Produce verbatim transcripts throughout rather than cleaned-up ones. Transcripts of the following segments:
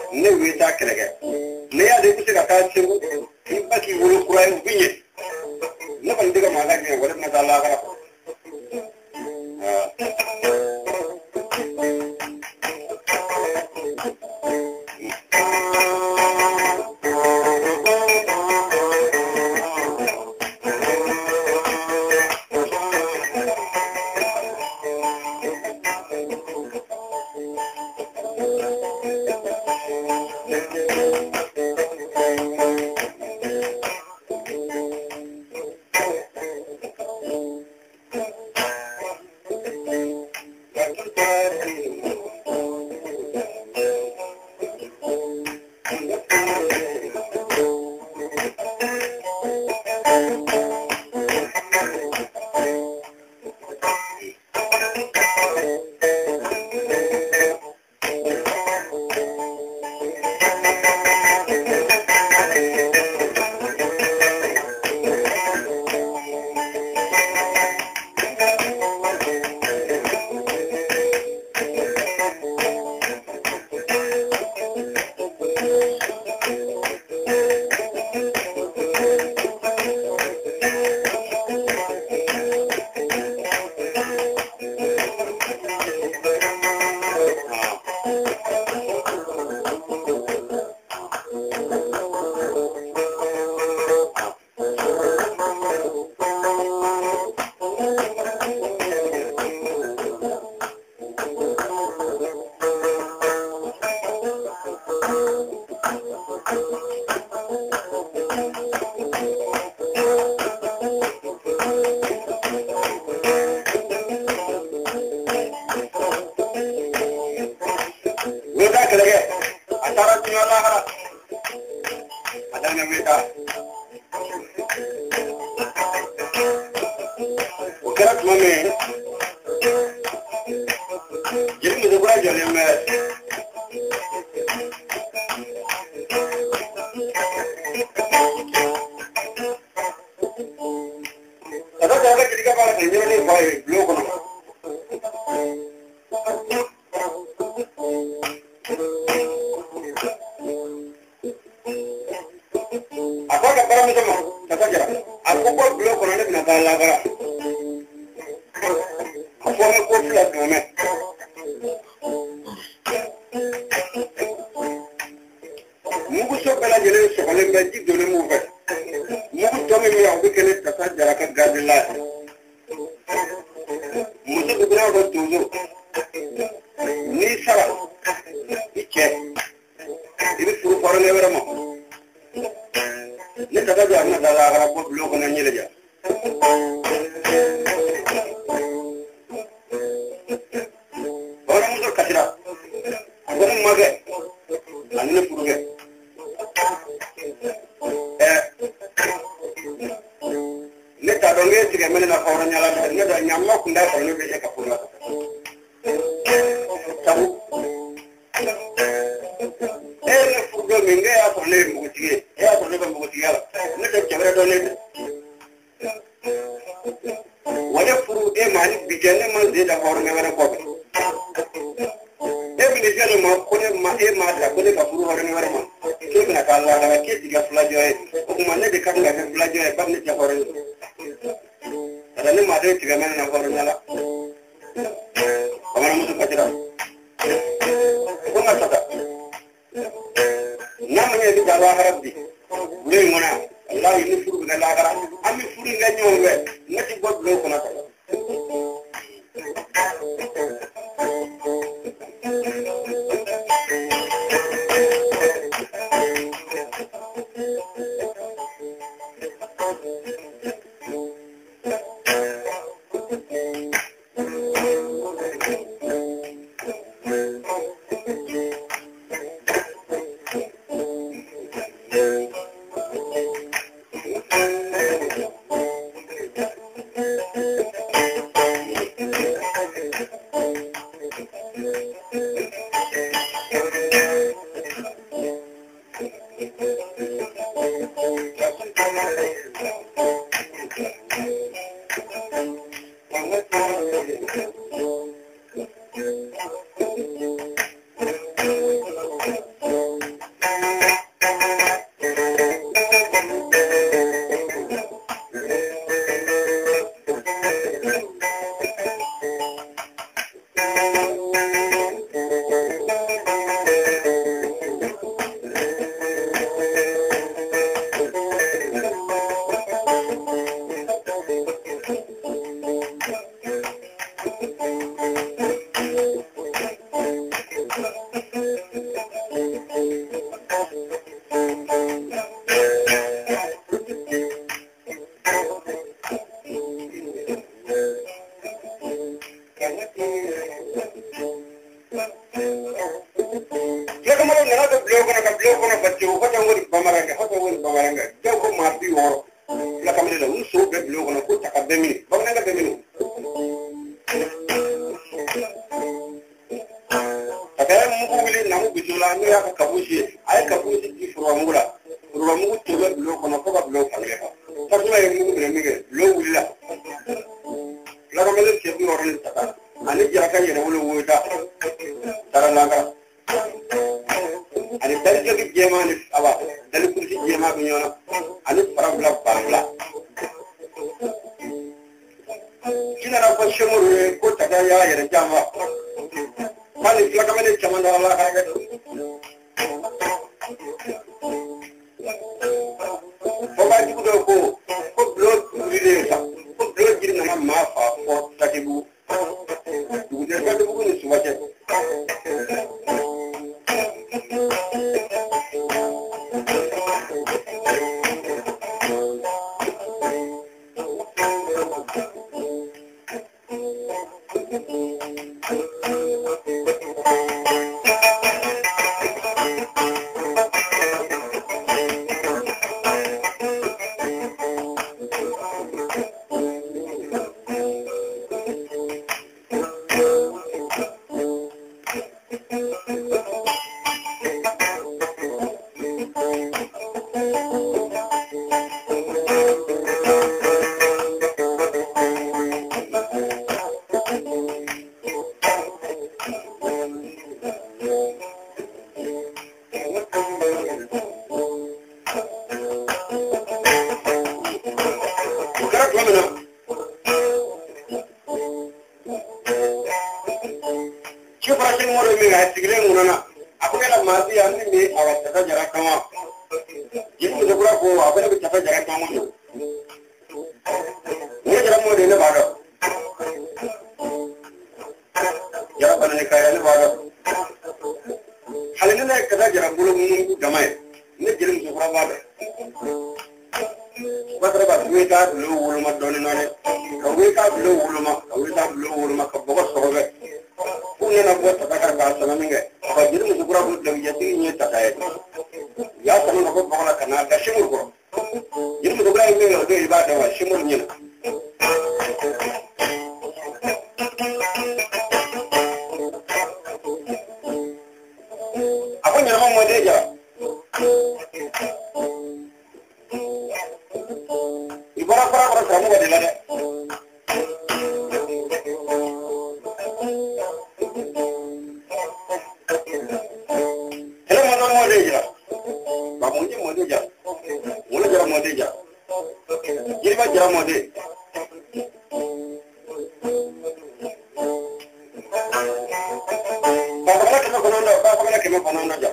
ne wita kerege ne ya de kusa ka tsewu in baki wuri kurai ubinye ne ban diga maga ne wala na Allah gara كنا كبلو كنا بتشوف فتوى بمرانجة فتوى بمرانجة جو ما في ورا لا كمان لو نسوق بلو كنا كنت تقدمني بمرانجة تقدمني فكان مقولي نامو بجولا ميا كابوشي أي كابوشي في فرامولا فرامو تبى بلو كنا كوبا بلو كلها فكما يمكن بلمية بلو ولا لا كمان تبي ورا تتا أنا جاكا ينولو ويدا ترى لاكا أنا ترجع في جماني أبا تلي كل شيء جما بيننا أنا فراملا فراملا كنا نقول شمور كوتا يا يا جاما مالك لا كمان كمان الله هذا فبعد كده كو كبلوت ريليسا كبلوت جينا ما فا فو تكيبو وده كده بقول نسمعه شوف راشين موري من هالسجلين ونانا أقول لك ما في أمني مي أو تفجر كمان يمكن تقول أقول أقول لك تفجر كمان نيجي موري نبغى يا رب أنا نكاية نبغى حالنا كذا جرا بقولوا من جماعة نيجي نسوق بعض بس ربع ويكا بلو ولا ما دوني ناني كويكا بلو ولا ما كويكا بلو ولا ما كبوغ صهوبة كنا نبغى تذكر بعض سلامينه فجر مسكورا بقول لو يجي نيجي يا سلام نقول بقولنا كنا كشمول كرو جرم مسكورا يمين لو ده يبغى ده شمول نينا أبو نعم موديجا ibarat para kamu ada lada. Hello mana mau dia? Kamunya mau dia? Mulai jalan mau dia. Jadi macam jalan mau dia. Bagaimana kita konon, bagaimana kita konon aja.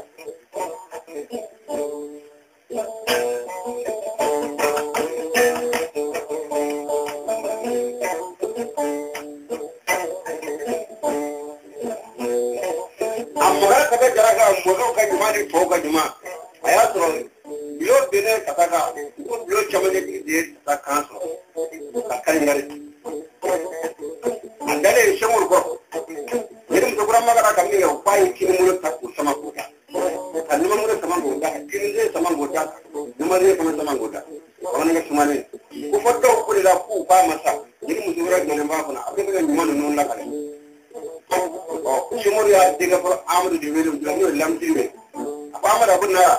Modo ka juma ni foga juma aya tro bilo bene kataka ko bilo chamane ki de ta kanso takal ngari andale shemur ko yerum to brahma ka kamni yo pai kini mulo ta ku sama ko ta kanuma mulo sama ko ta kini de sama ko ta duma de sama sama ko ta wana ga sumane ku fotto ko la ku ba masa yerum to brahma ngene ba ko na abin ga juma no non la kale Semua dia tiga per amadu di belum bilang ni lam tiga. Apa amadu apa nara?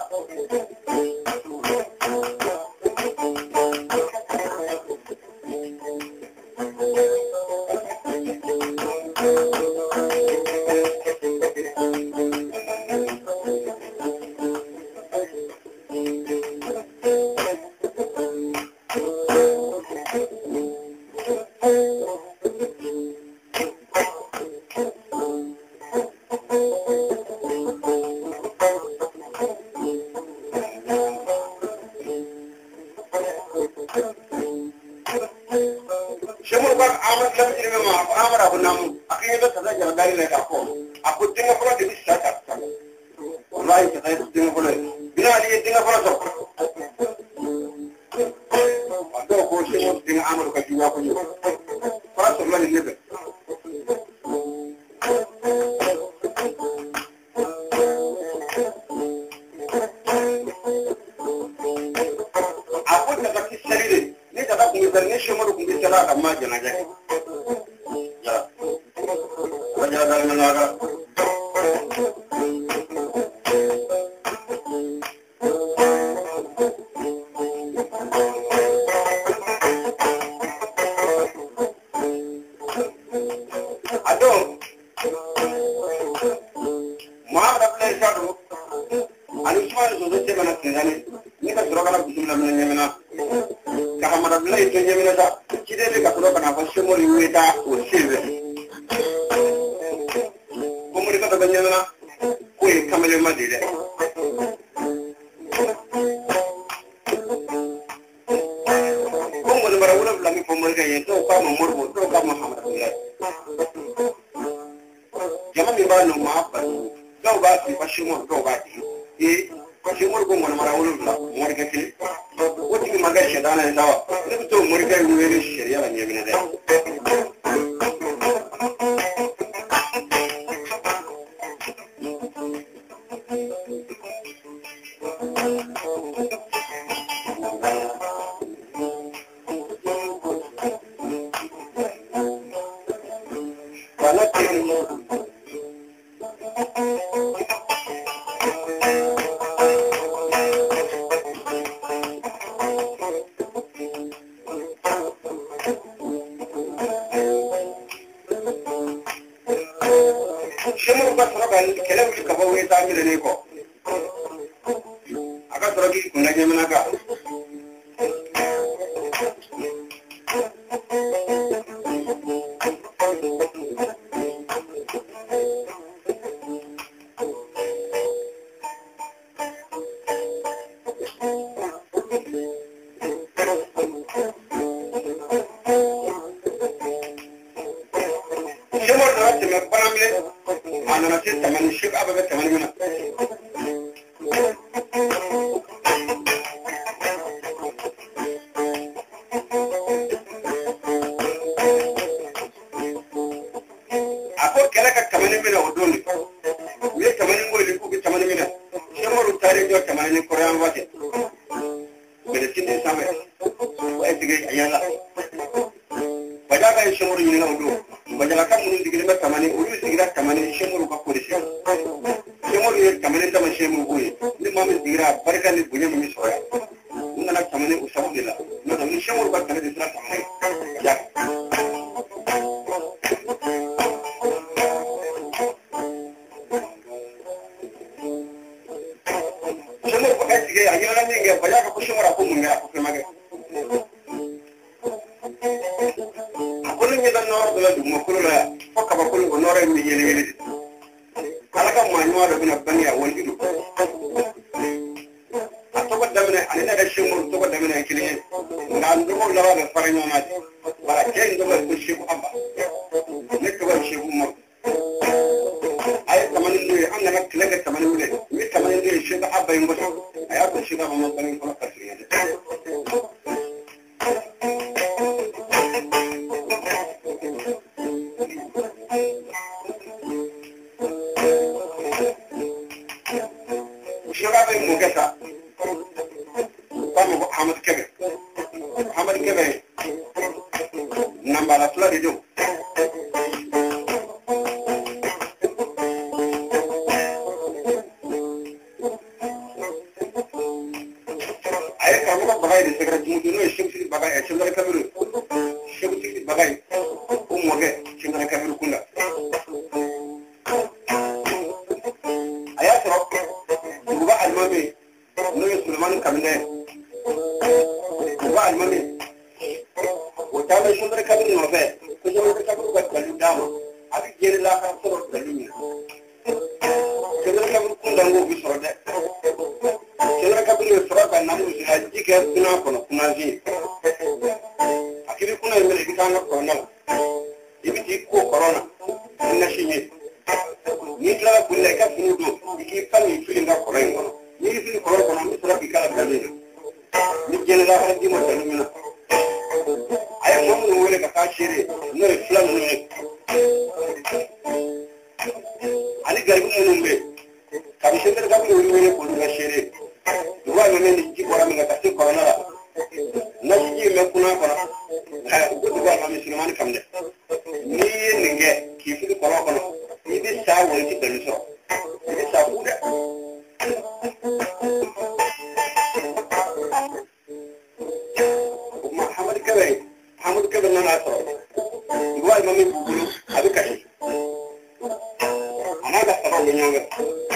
Semua kan amat kami ini memang amat apa namu. Akhirnya itu saja jalan dari mereka aku. Aku tinggal pula di sini saja. Mulai saya tinggal pula. Bila dia tinggal pula tu. Ada aku semua tinggal amat kat jiwa aku ni. Pula sebelah ni lebih. aku tak kisah ini ni tak aku misalnya semua aku bicara sama jenazah ya wajah dalam negara محمد كبير محمد كبير أنا أسرع يقول ما من بقوله هذا كشيء أنا أسرع من يومه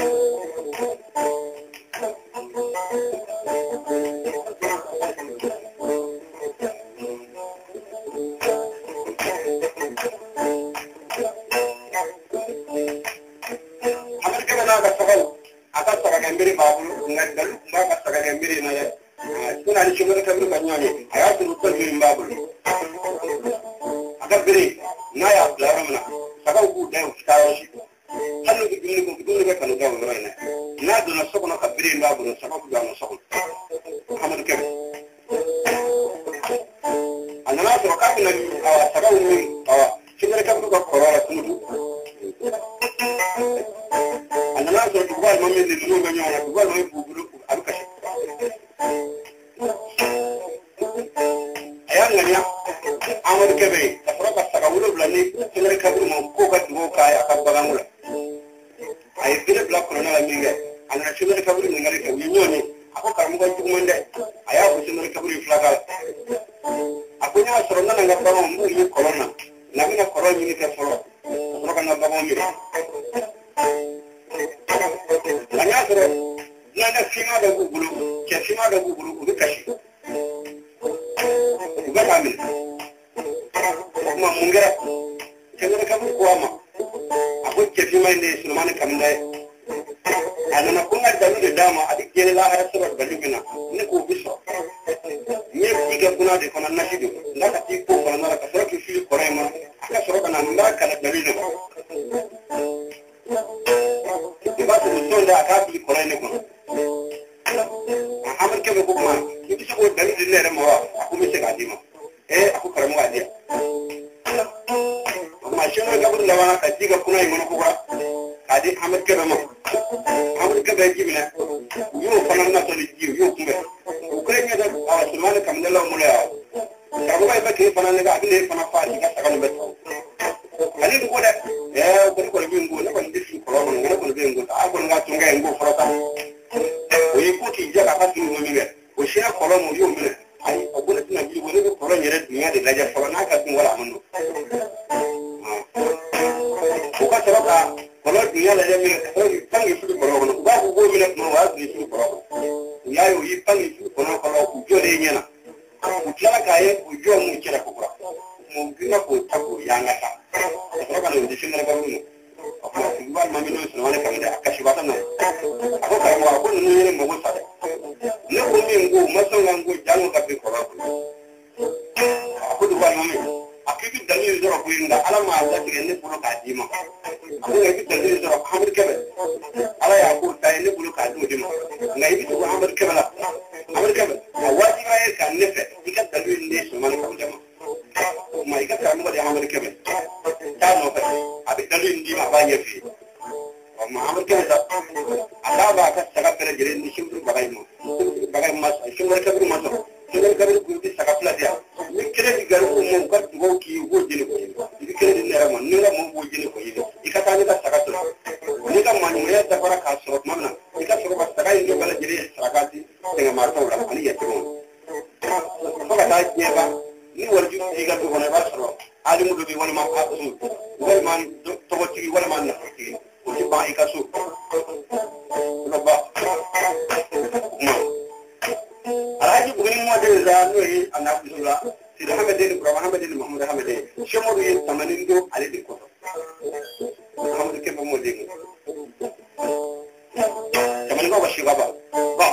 محمد كبير أنا أسرع أسرع كمبيري بقوله نقدر ما أسرع كمبيري نايا كنا على شغل كبير بنياني حياة الوطن في بقوله أكبري نايا لا رمنا سبب ده وكتاوشي هل بيقولوا بيقولوا كانوا جاوا ورانا نادوا نسقنا كبرين بابنا سبب جاوا نسقنا محمد كبير أنا ناس ركابنا سبب من شغل كبير كقرارة كله أنا ناس ركوبال ما من اللي بيقولوا بنيانا ركوبال ما يبغوا أبكش أيام نيا محمد كبير تفرق السكاولو بلاني شغل كبير ما كوكا كوكا أكبر ay gele bla ko na la minga ana shimere kaburi ni ngari ko nyoni ako karamu ko tukumende aya ko shimere kaburi flagal ako nya soro na nga ba mo yi corona na mina corona ni ke folo ko kana ba mo mi la nya soro na na finga da gugulu ke finga da gugulu ko kashi ko ba mi ma mungera shimere kaburi ko ama aku jadi main di Sulman Kamdai. Anak aku nggak tahu di dama, adik jadi lah harus surat balik kena. Ini aku bisa. Ini tiga guna di konan nasi itu. Nggak tak tipu kalau nggak kasar kisi Korea mah. Aku surat kena nggak kalau dari itu. Tiba tu usul dah akan di Korea ni pun. Amal ke buku mah. Ini bisa buat dari sini ada mah. Aku mesti gaji mah. Eh aku kerja mah gaji. Masyarakat kabur lawan kaji kapuna yang mana kuat, kaji Ahmad Kerama, Ahmad Kerama gimana? Yo panas nak tadi yo kumbe. Ukraina dah awal semana kami dah lawan mulai. Kalau baik baik panas ni kat ni panas pagi kat sekarang betul. Kali tu kau dah, eh kau kau lebih unggul, kau lebih sih kalau mana kau lebih unggul. Aku nak tunggu unggul perata. Kau ikut hijau kat sini mungkin. Kau siapa kalau mau yo mana? Ay, aku nak nak jadi boleh kalau nyeret ni ada belajar kalau nak kat tunggu lama tu. Bukan sebab kalau dia lagi minat, kalau ipang itu berapa? Bukan aku minat merawat itu berapa? Ya, yo ipang itu kalau kalau ujian dia na, ujian kaya ujian mungkin aku berapa? Mungkin aku tahu yang apa. Sebab kalau di sini mereka ini, aku tinggal mampu selama kami dah kasih batan na. Aku kalau aku ni ni mau saja. Ni aku minggu masuk minggu jangan tapi kalau aku dua minggu. Aku itu dalil itu aku ingat alam Allah ini pulau kaji mah. Aku itu dalil itu aku Ahmad Kebel. Alah ya aku tahu ini pulau kaji mah. Nggak itu aku Ahmad Kebel lah. Ahmad Kebel. Wajib ayat kan nefet. Ikat dalil ini semua kamu jama. Mak ikat kamu ada Ahmad Kebel. Tahu apa? Abis dalil ini mah banyak sih. Ahmad Kebel. Allah bakas sangat terjadi di sini bagai mu. Bagai mas. Sumber Kebel masuk. Sumber Kebel kurdi sangat pelajar. Ni kira di garu umum kat go ki go jini ko yini ni kira di nera man ni la mo go jini ko yini ikata ni da sakato ni ka man mu ya ta fara ka so mamna ika so ba saka ni bala jiri sakati dengan marto la ani ya tiro ko ka ta ni ba ni warju ni ga ko na ba so ali mu do bi wala ma ka su wala man to ko ti wala man na ti ko ti ba ika su no ba Alhaji bukan mau ada zanu ini anak bisula. Tidak Muhammadin, Muhammadin, Muhammad Muhammadin. Semua ini tamanin do ada di kota. Muhammad ke pemuding. Tamanin kau bersih apa? Bang.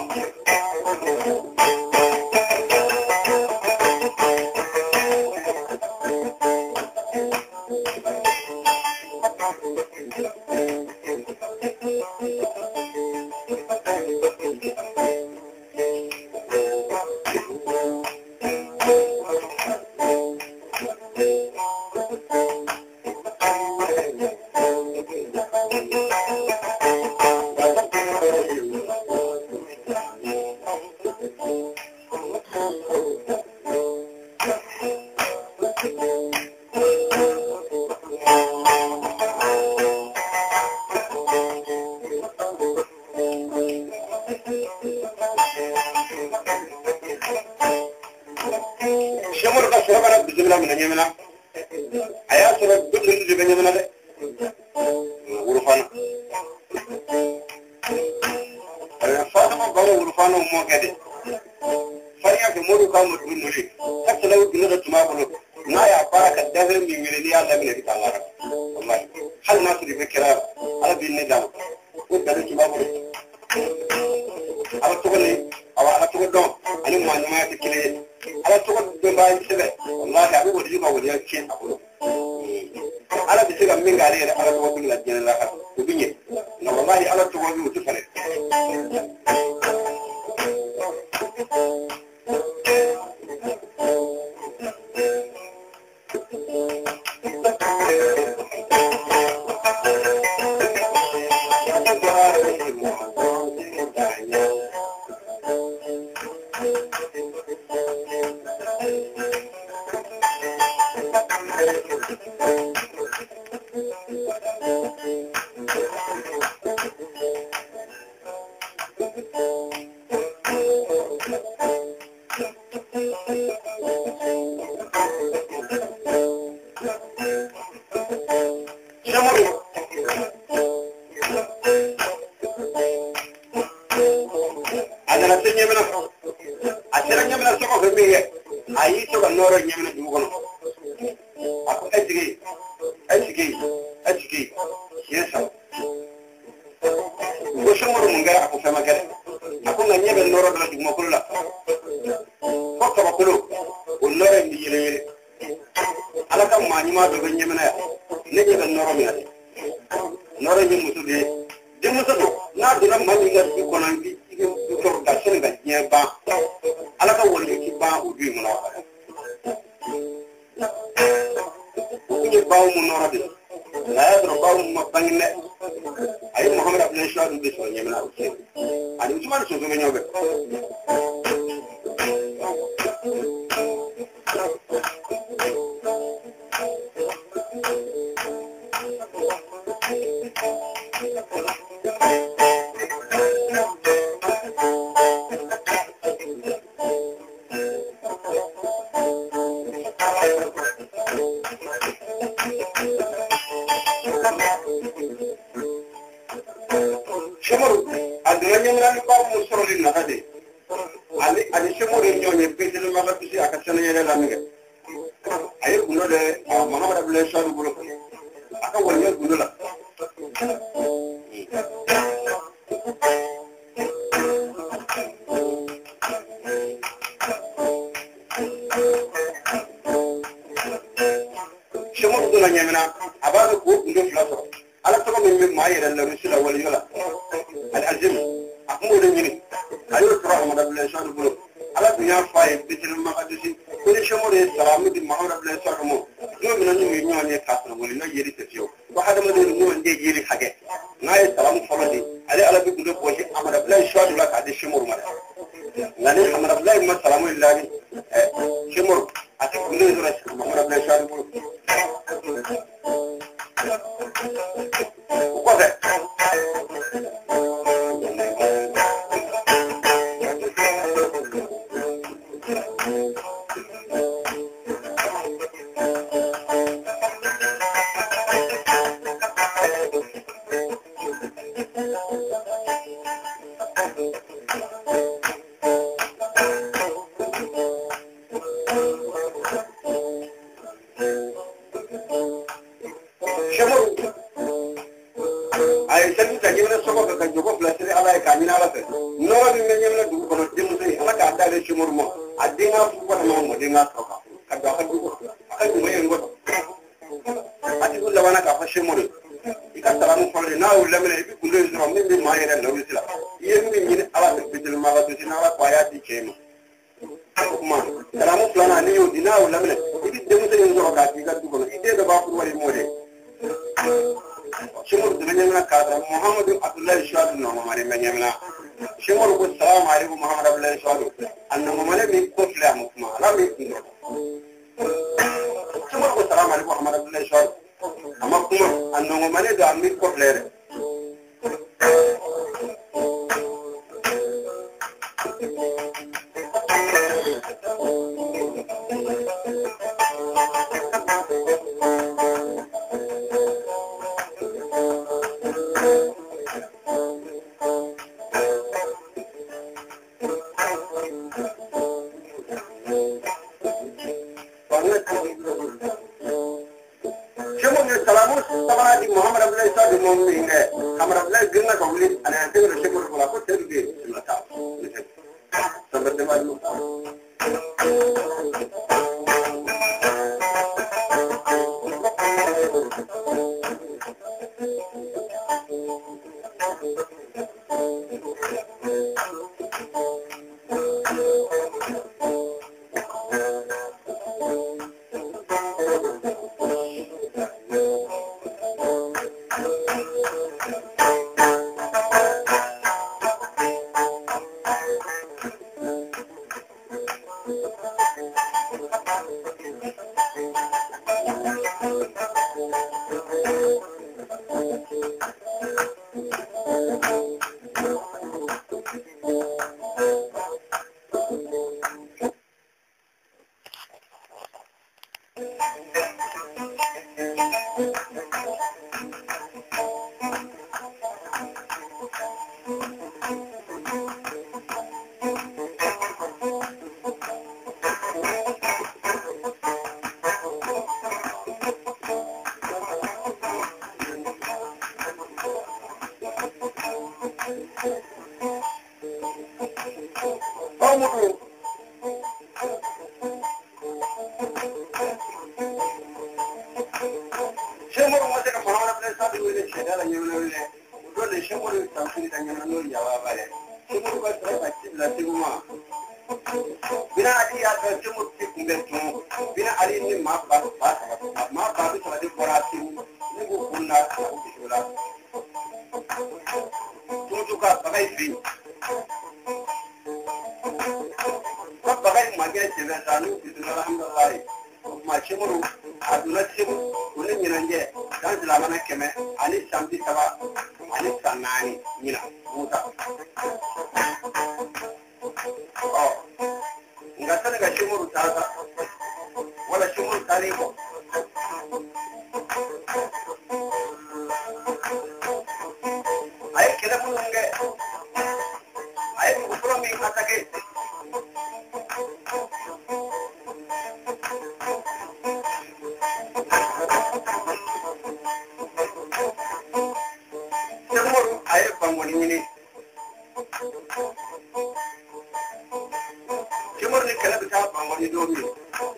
شمر قصر بنا بزمنا من يمنا حياة رب بدل اللي بين يمنا ده ورفانا فاطمة بابا ورفانا وما كده فريق في مورو كان مدمن نشيد حتى لو بنقدر تماكله ما يعبرك الدهر من مليا لا من بيت الله والله هل ما تري بكرا على بالندم وده تماكله على تقولي أو على تقول دون أنا ما ما تكلي على تقول دون باي سبب والله أبي ودي ما ودي أشين أقوله على بسبب من قالي على تقول من الجنة لا وبيني والله على تقول وتفعل isa di momi ne kamera bla gina ko wuli ana te ro shekor ko ko te bi mata sabar de walu bina adi ya ta jimu kumbetu bina ali ni ma ba ba ma ba bi sama di borati ni go kunna ko bisula tuju ka bagai fi ko bagai ma ge jena tanu bisula alhamdulillah ma chimuru aduna chimu woni nyinanje kan silamana keme ani sambi saba ani sanani nyina muta oh ngasana ga chimuru tasa wala chimuru taliko ay kila bunge ay ukuro mi atake chimuru ay pangoni ni chimuru ni kala bita pangoni do mi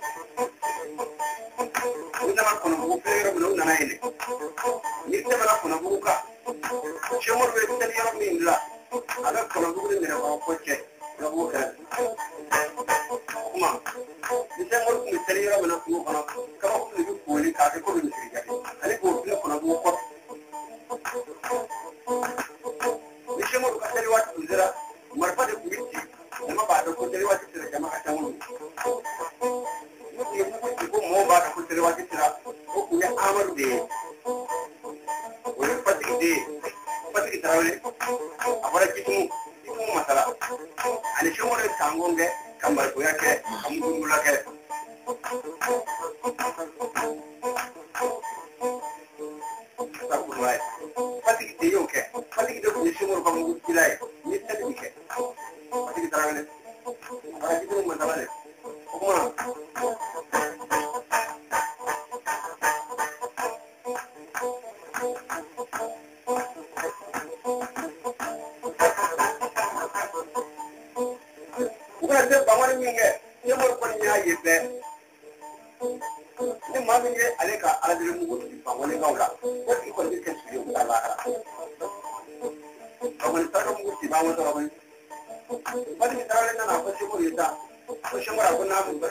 unama kono bu fere bu nana ile ni te bala kono bu ka chimuru be tani yaro mi ndla ala kono bu ni ko ko che no bu ka kuma ni chimuru ni tani yaro na ku kono ka ko ni ko ni ka ko ni siri ani ko ni kono bu ko ni chimuru ka tani wat ndira marfa de ku bitti nama ba da ko tani wat tira jama'a ta mun ko mo ba ka ko tani wat tira ko ku ya amaru de wani pati de pati tarawle abara kitu kitu masala ani chimuru tangonge kamar ko yake kamungula ke takurai pati de yoke pati de ko chimuru kamungu kilai ni tadi ke pati tarawle abara kitu masala le kuma uga se bamari minge nyamor ko nyaaye be ni maminge aleka aladire mugo ti bamone ngawla ko ti ko ni kesu yo ala ala bamone taro mugo ti bamone taro bani bani taro na na ko se ko yeta ko se mara ko na mu ba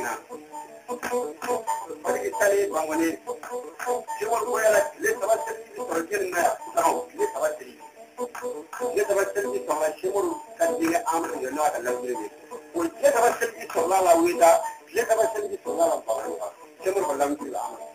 Magina. But it's telling one when it she will wear like less of us or getting there. No, less of us. Less of us or she will cut the arm and you're not a lovely. We get of us to Lala with that. Let us send it to Lala. Several of them to the arm.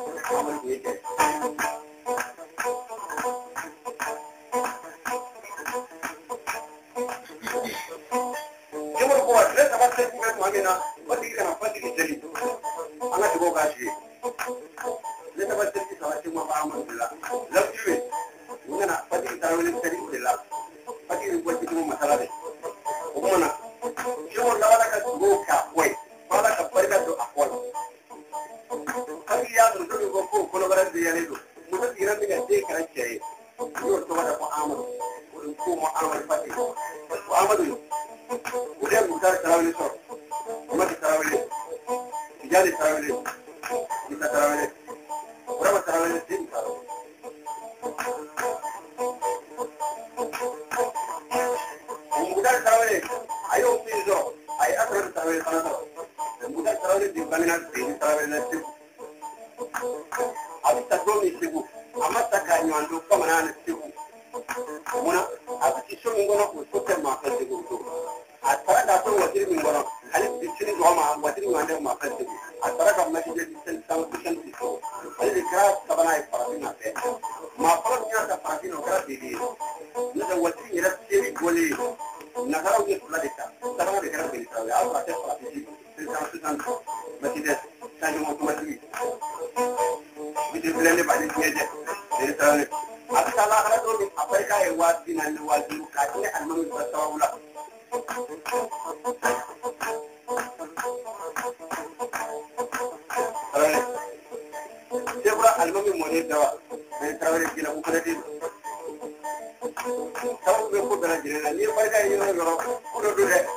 Let us send it to Magina. What is going to put it in the I'm not to go back here. Let us take it to a team of armor. Love you. We're not putting it around in the lab. But you want to do Masalade. Woman, she will not go halfway. Father, a burger to Apollo. Kagia, the go for Colorado, the Yellow. Must be running a day can I say. You are to what for armor. Who more armor party. Armor. We have to start traveling. What is traveling? Yali traveling. It's a traveling. Whatever traveling is traveling. Without traveling, I don't feel so. I have to travel another. Without traveling, you cannot see traveling. I was a grown issue. I must have kind of do come and see. When I was showing one of the super market to go to. I thought I was living one of the city drama, what you want to market. I thought I was making some efficiency. I did a craft of an eye for nothing. My father has a party of gravity. Nothing was in a city bully. Nagara is Vladika. Some of the Carabin, I was a party. But it is kind of automatically. Which is blended by the agent. There is a Asala told me Africa was in and was in Kati and Mummy was Saula. Several album monitor, they travel in a Ukraine. Some people put a nearby, you know, who do that.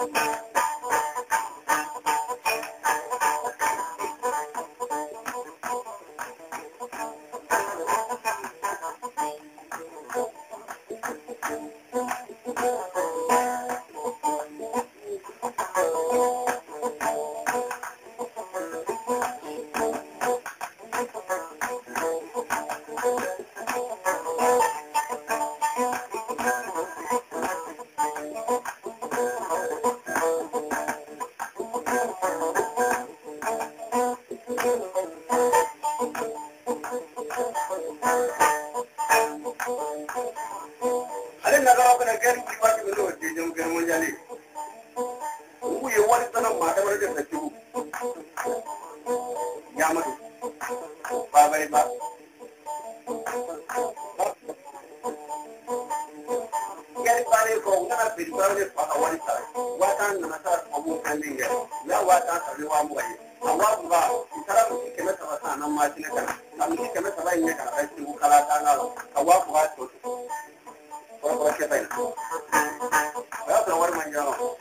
I didn't know when I get to what you do, you don't get one jelly. Who you want to know, whatever it is that you Yamadu, Barbary Bab. Get it by the go, not be started for a one side. What I'm going to start a woman standing there. Now, what answer you want way? I want to go. It's a came out of a son of Martin. I'm going to come out of a neck and I see Mukalatana. I walk right to what can I do? That's what my job.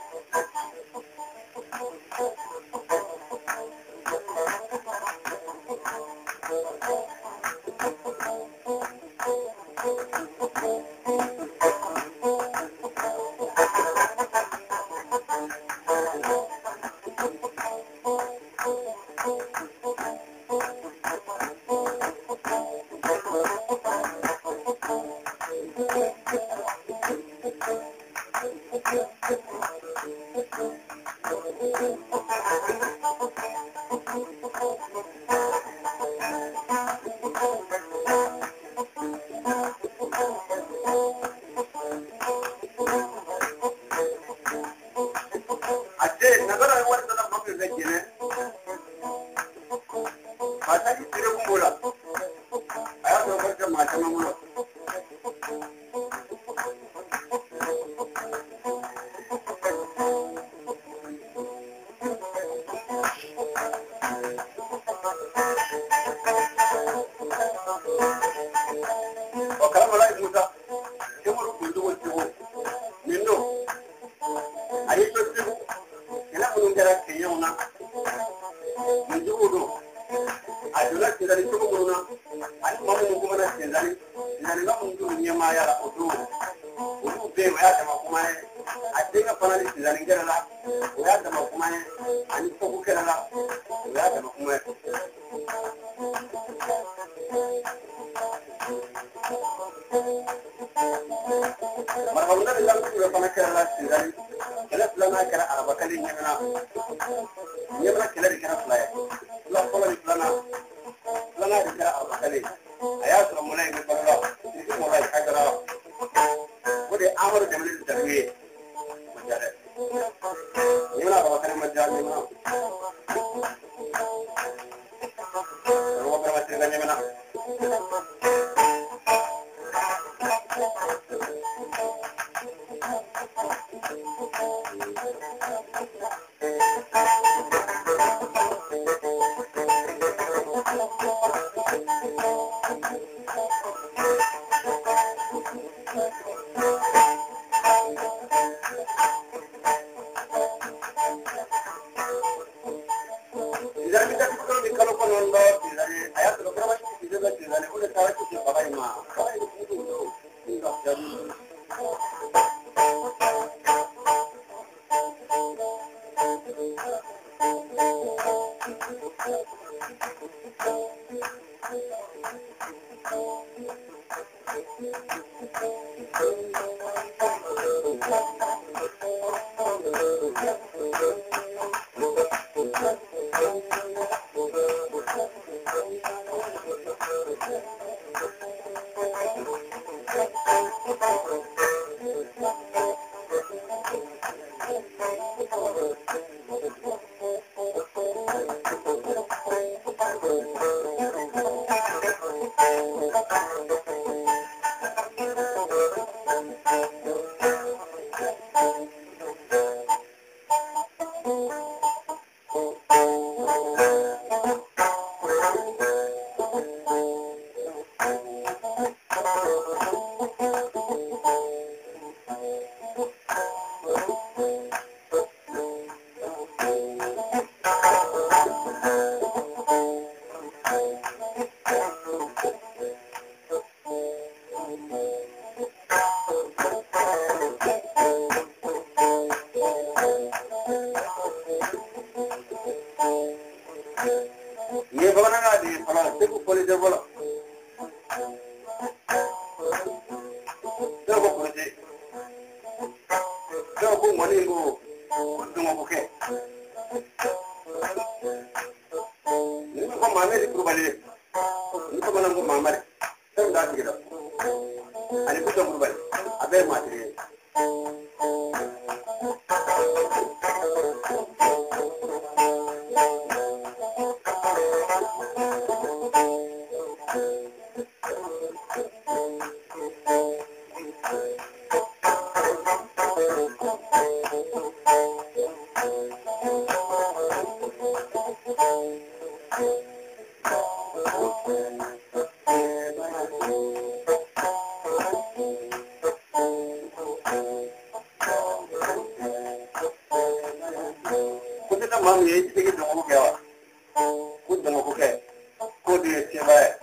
أدينا فنالي سيزان كده لا ويا دم كمان عندي فوق كده لا ويا دم كمان ما قلنا بالله كده فنا كده لا سيزان كده لنا كده أربعة كلي يمنا يمنا كده كده فلاي لا فلا لنا لنا كده أربعة كلي أيات رمونا من بالله يجي مولاي حجرا ودي أمر جميل التربية مجال يمنا أربعة كلي مجال يمنا هو كما تقول يمنا إذا كنت تقول بكلام كلام الله إذا آيات القرآن إذا بس إذا نقول تارك شيء بقى ما ये बना ना दी फला देखो पुलिस बोला देखो पुलिस देखो मनी को तुम को के इनको मामे दी कुर्बानी इनको मना को मामा रे सब दाद गिरा अरे कुछ कुर्बानी अबे मातरी हम यही थे कि दोनों क्या कुछ दोनों को क्या को दिए सेवा है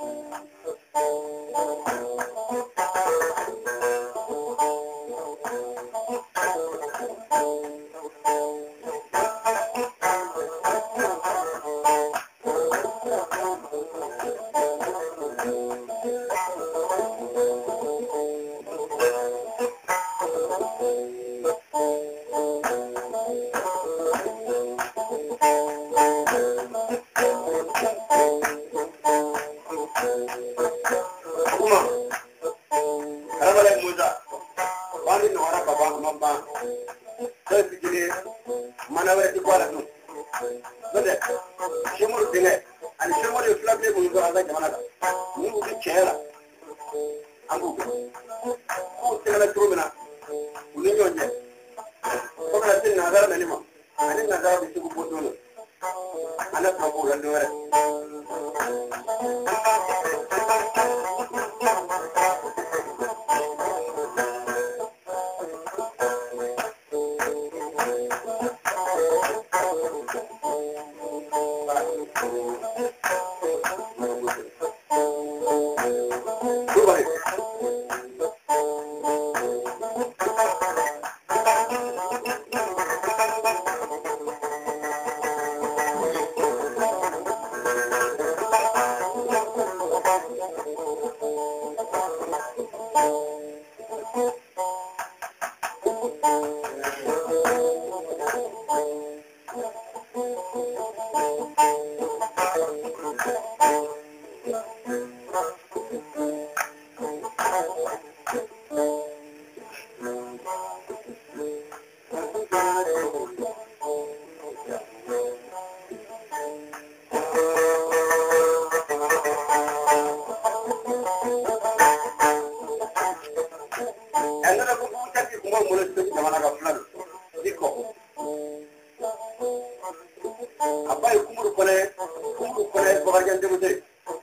أباي كمر كله كمر كله بغرجان دمتي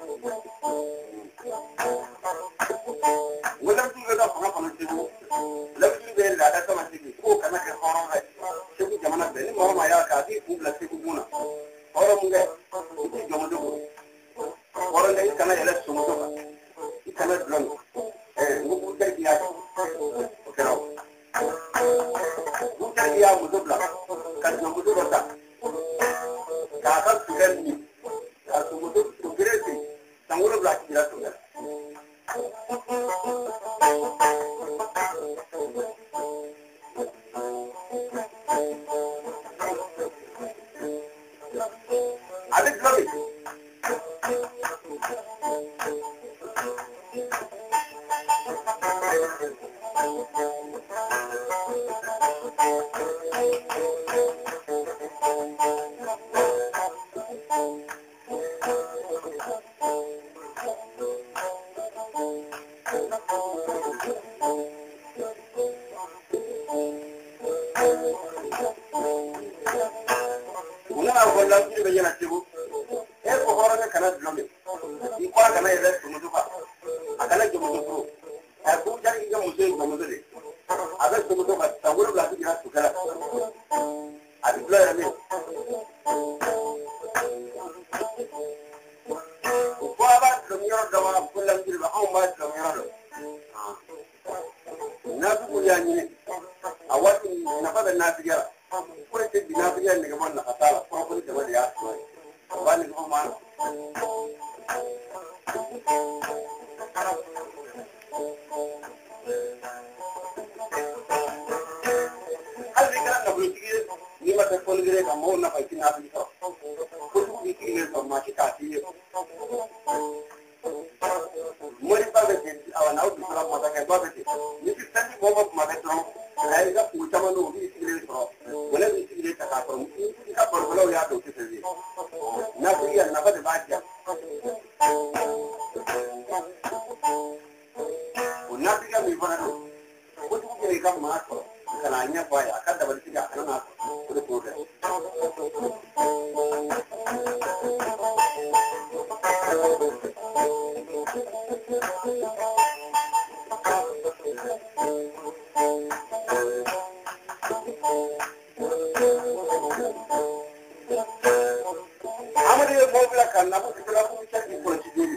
ولم تيجي ده فنا فنا تيجي لم تيجي لا ده كمان تيجي هو كمان كهرام هاي شوفي جمانا بني ما هو ما يا كاتي كوب لسه كوبونا هرام مجا تيجي جمادو هرام ده كمان يلا سموتو كمان بلون eh ngu ter kiya kero ngu ter kiya mudubla kan ngu mudubla ka ka sugan ni ka su mudub sugireti tanguro bla kira sugan adik lobi una wala kiri bayana tibu e ko horanga kana lobi i kwa kana yele tumuduba akana tumudubu e ku jari ga muso tumudude aga tumuduba tawuru la kira tukala adi bla rami ko aba dumiro dawa kullum dirba on ba dumiro na ku ya ni awati na fada na tigira ko te bina tigira ne ga man na asala ko ko te wadi ya so ba ni ko ma alri kana na bulu tigire ni ma te ko gire ka mo na fa kina bi so ko ni ki ne so ma ki ta ti mori ba be awana u sala ma ta ka ba be ni ki tani mo ma be tro ai ga ku ta ma no bi tigire so wala bi tigire ta ka ko ni ka por bolo ya to ti se na ku ya na ba de ba ja una piga mi bana do ko tu ke ka ma ko kana nya ba ya ka da ba tiga kana na ko ko de amade mo bla kan na ko bla ko ti ti ko ti di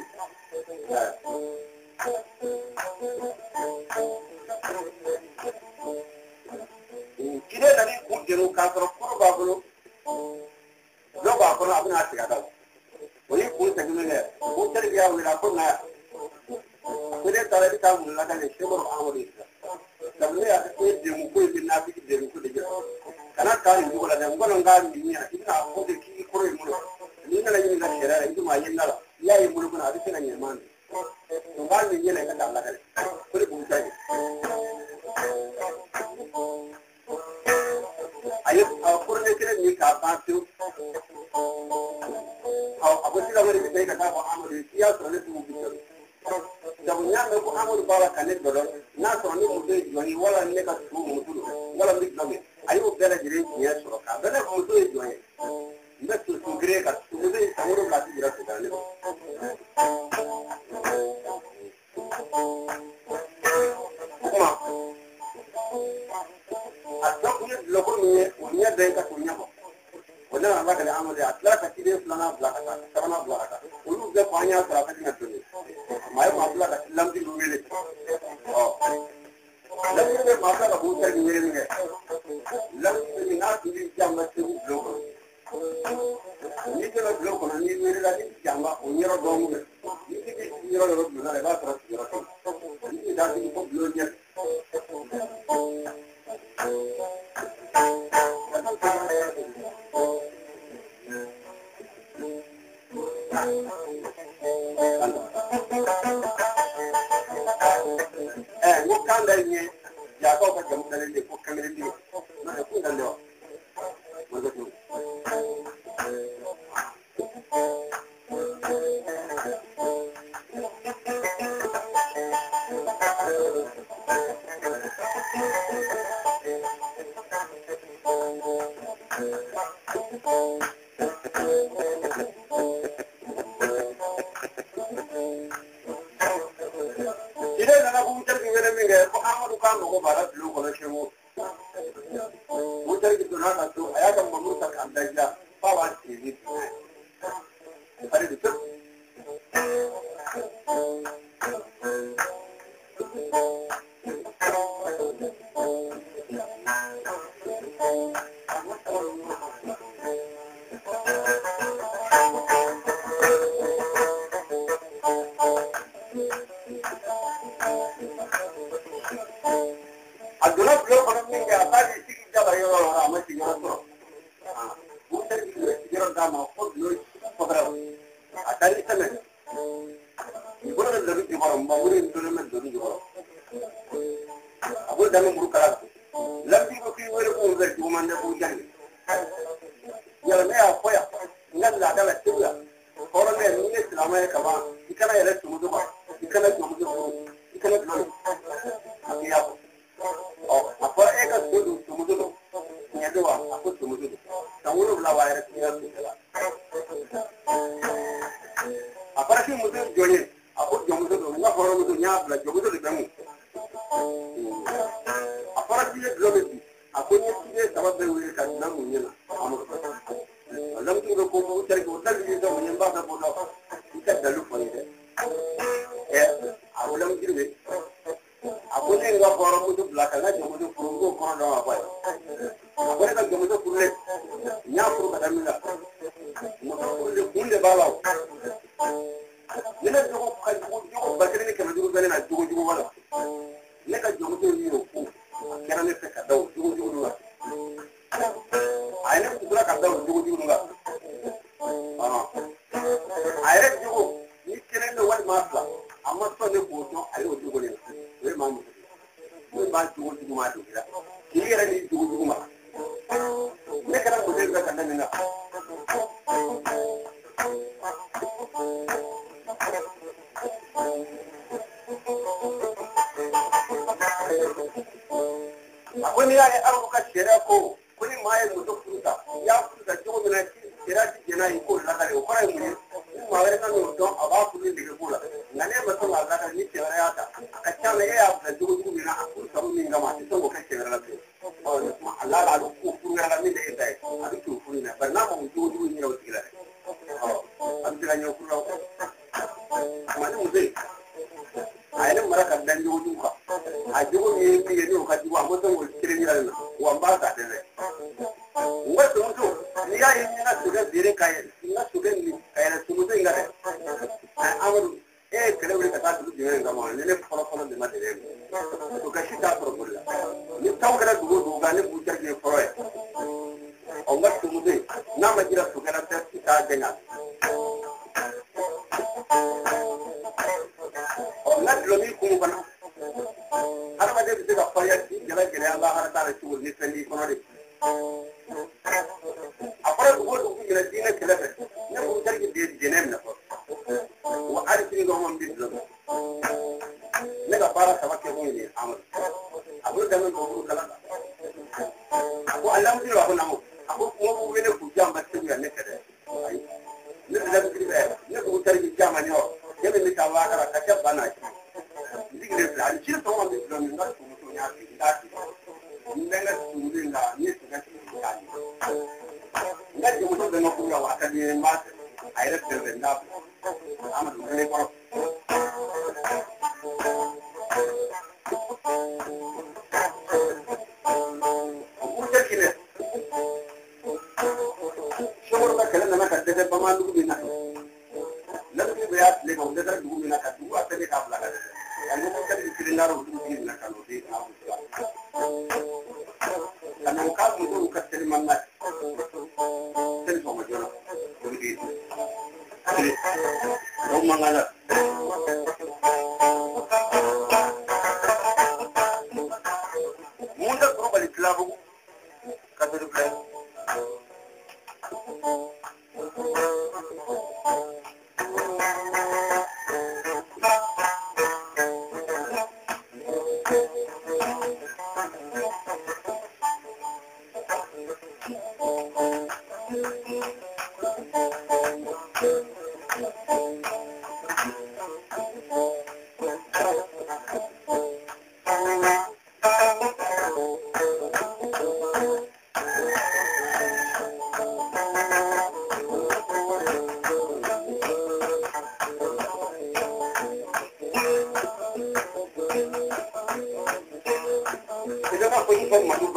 kide da ni ku jero ka ko ko ba ko lo ba ko na abuna ti ga da woni ku ta ni ne ku ta ri ya wala ko na ko de ta ri ka mun la ka ne shebor amade da ne ya ko de mu ko de na bi de ko de kana ka ni ko la ne ko no ga ni ni ina ko de ki ko ri mu ni na ni na shera ni ma yin na ya yi mu ko na bi na ni man to ga ni ni ne ka da la ka ko de ku ta ni ayo ko ne kire ni ka ba tu abu ti la wori be ka ta ko amadu ya so ne tu bi da bu nya ko amadu bala kan ne do na so ni mu de joni wala ne ka tu mu tu wala mi do me ayo bela jire ni ya so ka bela mu do joni nda tu tu gre ka tu de amuru ka ti jira tu da ne kuma atwa ku ne lo ko ni ni ya de ka tu nya ko wala na ka amadu atla ka ti de fulana bla ka sabana bla ka ulu de panya sa ka ti na tu ni mai ma bla ka lam di lu wele oh lam di ma ka ka bu ta ni wele ne lam di na tu di jamba tu lo ko ni ke lo ko ni wele la di jamba o ni ro do mu ne ni ke ni ro ro na le ba tra ti ro ni da di ko blo ni eh wo kan da ni ya ko ka jam da le ko kan le ni na ko da le mo do ke ko amadu kan ko bara lu ko shewo mutar gido na to aya kan mamu ta kan daja fa wa ti ari dito aduna blo ko min ga ta di sigi jaba yo ra ma sigi ro ah mutar gido jiro da ma ko lo ko bra atari tame ibura da daru di borom ma wurin to men daru di borom abul dama muru kala lambi ko fi wore ko ngal di man da ko jangi yala me a koya ngal la dala tiya ko ne ni islama ya kama ikana yala tumu do ikana tumu do ikana do akiya oh apa eka tudu tumu do nyado wa aku tumu do tawuru la wa ya tiya apara ki mudu joni aku jomu do nga horo mudu nya bla jomu do bemu apara ki le globe aku ni ti sabab be wuri kan na munyina amur lam tu ko mo tar ko dal ni do nyamba da bodo ita dalu foni de eh aku lam kirbe aku ni nga horo mudu bla kan na jomu do furu ko do apa aku ni ka jomu do furu le nya furu ka damila mo ko le kunde balaw nena jogo ka jogo jogo bakere ne kama jogo bana jogo jogo wala ne ka jogo to ni ko kera ne se ka daw jogo jogo wala ay ne ko ka daw jogo jogo nga ah ay rek jogo ni kene ne wal masla amma to ne ko to ay o jogo ne we ma mu we ba jogo jogo ma do kira kira ni jogo jogo ma ne kara ko de ka nan na akwai ya ne arko ka shera ko kuni ma ya mutu futa ya futa jogo na shera ji na yi ko la kare ko rai mu ma wani kan don aba ku ne daga kula ngane ba to la ka ni shera ya ta ka ta ne ya da jogo jogo na aku sabu min ga ma ti to ko ka shera la ko ma Allah la ko ku ne la mi da ita a duk ku ne ba na mu jogo jogo ni rawti la oh an tira nyo ku la ma ni mu zai ayene maraka dan jogo jogo a jogo ni mi ni ka jogo amma to ko kire ni la wa ba ta de wato mutu ni ya yi na su ga dire kai na su ga ni kai na su mutu ngare amuru e kare wuri ka ta du dire ga ma ne ne fara fara de ma de to ka shi ta pro bulla ni taw kare du du ga ne bu tar ke foro e o ga su mutu na ma jira su ga na ta ta de na o na lo mi ku bana har ma de bi ga fa ya ti jala gele Allah har ta ci wuri sani kono de apare ko do ngira dina kelafe ne ko tarki de jenem na ko wa arfi go mon bi do ne ga para sabak ke ni amal abu da men ko kala ko Allah mu dilo ko namu abu mo mo wene ku jamba tinya ne kede ne da bi be ne ko tarki jama ni o ye be ta wa kara ka ta bana digre la ci to mo bi do ni na ko to nya ti ta ti ne na su ni na ni su ga nggak cuma tuh dengan punya wakil di mas akhirnya terendam amat ini kok udah kini semua orang kalian nama kerja pemandu bina lebih berat lebih udah ter dua bina kan dua tadi kabel kan yang itu kan di silinder untuk bina kalau di karena kamu itu kerja di mana Romangala. Munda grupo di club kata du plan.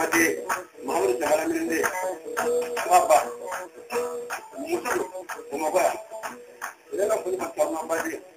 de Mamadou Sagala min de Baba Musa ko mo ko ya ila ko ma ko ma ba de